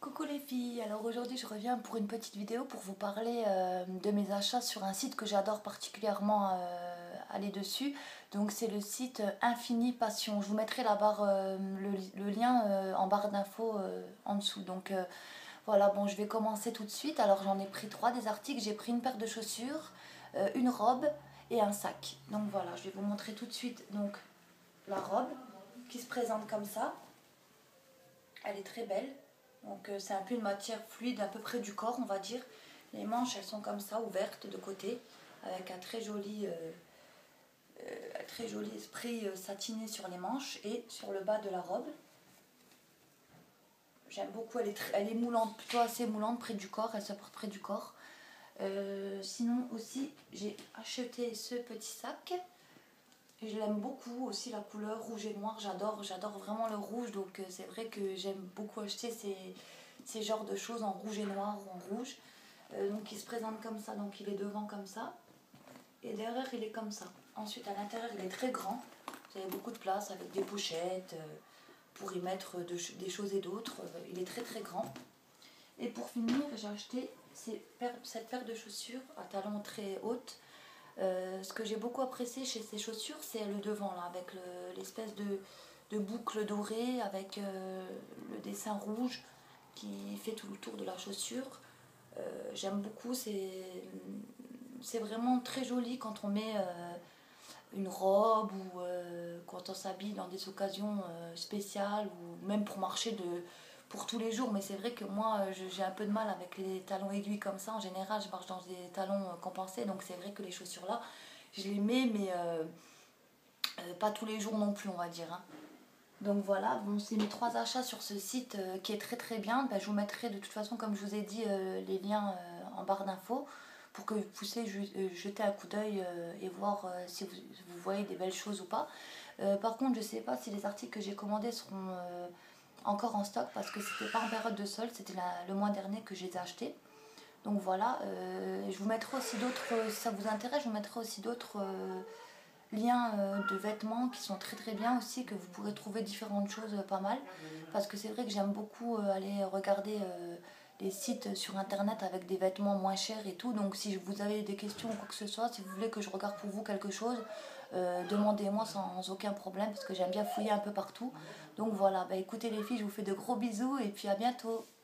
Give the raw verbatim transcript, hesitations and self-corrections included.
Coucou les filles, alors aujourd'hui je reviens pour une petite vidéo pour vous parler euh, de mes achats sur un site que j'adore particulièrement euh, aller dessus. Donc c'est le site Infini Passion. Je vous mettrai la barre, euh, le, le lien euh, en barre d'infos euh, en dessous. Donc euh, voilà, bon je vais commencer tout de suite. Alors j'en ai pris trois des articles, j'ai pris une paire de chaussures, euh, une robe et un sac. Donc voilà, je vais vous montrer tout de suite donc la robe qui se présente comme ça. Elle est très belle. Donc euh, c'est un peu une matière fluide à peu près du corps, on va dire. Les manches elles sont comme ça, ouvertes de côté, avec un très joli, euh, euh, un très joli esprit euh, satiné sur les manches et sur le bas de la robe. J'aime beaucoup, elle est, très, elle est moulante, plutôt assez moulante près du corps, elle se porte près du corps. Euh, sinon aussi j'ai acheté ce petit sac. Et je l'aime beaucoup aussi, la couleur rouge et noir, j'adore j'adore vraiment le rouge, donc euh, c'est vrai que j'aime beaucoup acheter ces, ces genres de choses en rouge et noir ou en rouge. Euh, donc il se présente comme ça, donc il est devant comme ça, et derrière il est comme ça. Ensuite à l'intérieur il est très grand, vous avez beaucoup de place avec des pochettes euh, pour y mettre de, des choses et d'autres, euh, il est très très grand. Et pour finir j'ai acheté ces paires, cette paire de chaussures à talons très hautes. Euh, ce que j'ai beaucoup apprécié chez ces chaussures, c'est le devant là, avec l'espèce le, de, de boucle dorée, avec euh, le dessin rouge qui fait tout le tour de la chaussure. Euh, J'aime beaucoup, c'est vraiment très joli quand on met euh, une robe ou euh, quand on s'habille dans des occasions euh, spéciales ou même pour marcher de, pour tous les jours. Mais c'est vrai que moi j'ai un peu de mal avec les talons aiguilles comme ça. En général je marche dans des talons compensés, donc c'est vrai que les chaussures là je les mets, mais euh, euh, pas tous les jours non plus, on va dire, hein. Donc voilà, bon, c'est mes trois achats sur ce site euh, qui est très très bien. Ben, je vous mettrai de toute façon, comme je vous ai dit, euh, les liens euh, en barre d'infos pour que vous puissiez jeter un coup d'œil euh, et voir euh, si vous, vous voyez des belles choses ou pas. Euh, par contre, je ne sais pas si les articles que j'ai commandés seront euh, encore en stock parce que c'était pas en période de solde, c'était le mois dernier que je les ai achetés. Donc voilà, euh, je vous mettrai aussi d'autres, si ça vous intéresse, je vous mettrai aussi d'autres euh, liens euh, de vêtements qui sont très très bien aussi, que vous pourrez trouver différentes choses euh, pas mal. Parce que c'est vrai que j'aime beaucoup euh, aller regarder euh, les sites sur internet avec des vêtements moins chers et tout. Donc si vous avez des questions ou quoi que ce soit, si vous voulez que je regarde pour vous quelque chose, euh, demandez-moi sans aucun problème parce que j'aime bien fouiller un peu partout. Donc voilà, bah écoutez les filles, je vous fais de gros bisous et puis à bientôt.